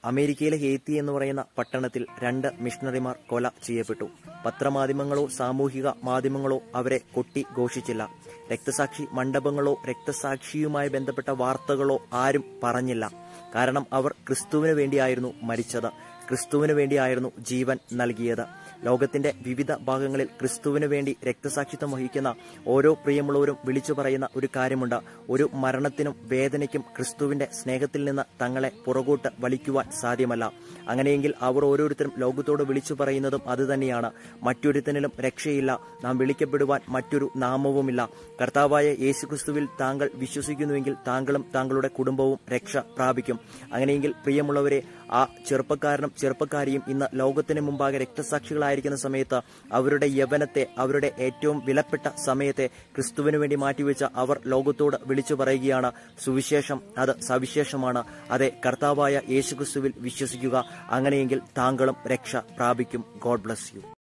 അമേരിക്കയിലെ ഹേത്തി എന്ന് പറയുന്ന പട്ടണത്തിൽ 2 മിഷണറിമാർ കൊല ചെയ്യപ്പെട്ടു. പത്രമാധ്യമങ്ങളോ സാമൂഹിക മാധ്യമങ്ങളോ അവരെ കൊട്ടി ഘോഷിച്ചില്ല. രക്തസാക്ഷി മണ്ഡപങ്ങളോ രക്തസാക്ഷിയുമായി ബന്ധപ്പെട്ട വാർത്തകളോ ആരും പറഞ്ഞില്ല. കാരണം അവർ ക്രിസ്തുവിന് വേണ്ടിയായിരുന്നു മരിച്ചത്, ക്രിസ്തുവിന് വേണ്ടിയായിരുന്നു ജീവൻ നൽകിയത്. ലോകത്തിന്റെ വിവിധ ഭാഗങ്ങളിൽ ക്രിസ്തുവിന് വേണ്ടി രക്തസാക്ഷിത്വം വഹിക്കുന്ന ഓരോ പ്രിയമുള്ളവരും വിളിച്ചു പറയുന്ന ഒരു കാര്യമുണ്ട്: ഒരു മരണത്തിനും വേദനയ്ക്കും ക്രിസ്തുവിന്റെ സ്നേഹത്തിൽ നിന്ന് തങ്ങളെ പുറകോട്ട് വലിക്കുവാൻ സാധ്യമല്ല. അങ്ങനെയെങ്കിൽ അവർ ഓരോരുത്തരും ലോകത്തോട് വിളിച്ചു പറയുന്നതും അതുതന്നെയാണ്: മറ്റൊരുത്തനിലും രക്ഷയില്ല, നാം വിളിക്കപ്പെടുവാൻ മറ്റൊരു നാമവുമില്ല. കർത്താവായ യേശുക്രിസ്തുവിൽ താങ്കൾ വിശ്വസിക്കുന്നുവെങ്കിൽ താങ്കളും താങ്കളുടെ കുടുംബവും രക്ഷ പ്രാപിക്കും. അങ്ങനെയെങ്കിൽ പ്രിയമുള്ളവരെ, ആ ചെറുപ്പക്കാരനും ചെറുപ്പക്കാരിയും ഇന്ന് ലോകത്തിന് മുമ്പാകെ രക്തസാക്ഷികളായിരിക്കുന്ന സമയത്ത് അവരുടെ യൗവനത്തെ, അവരുടെ ഏറ്റവും വിലപ്പെട്ട സമയത്തെ ക്രിസ്തുവിന് വേണ്ടി മാറ്റിവെച്ച അവർ ലോകത്തോട് വിളിച്ചു പറയുകയാണ്: സുവിശേഷം അത് സവിശേഷമാണ്. അതെ, കർത്താവായ യേശുക്രിസ്തുവിൽ വിശ്വസിക്കുക. അങ്ങനെയെങ്കിൽ താങ്കളും രക്ഷ പ്രാപിക്കും. God bless U.